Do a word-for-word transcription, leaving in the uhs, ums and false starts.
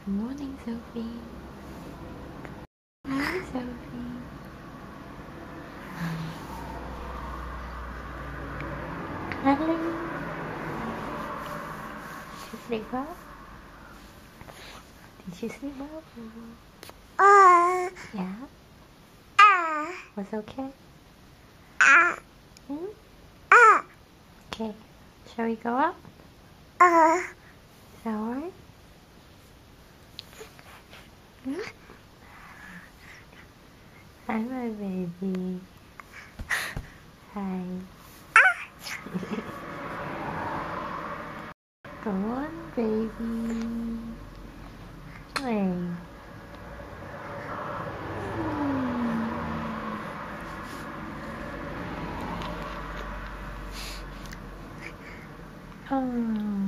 Good morning, Sophie. Hi, Sophie. Hello. Did you sleep well? Did you sleep well? Uh, Yeah? uh, Was okay? uh, Hmm? uh, Okay. Shall we go up? uh. Is that alright? Hmm? Hi, my baby. Hi. Come on, baby. Hey. Hmm. Oh.